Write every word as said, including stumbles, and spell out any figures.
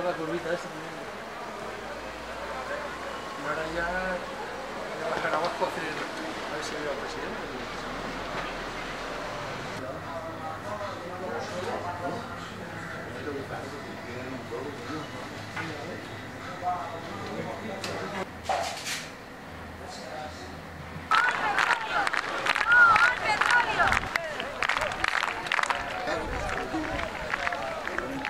la curvita esa también. Y ahora ya voy a bajar abajo a hacer, a ver si veo al presidente.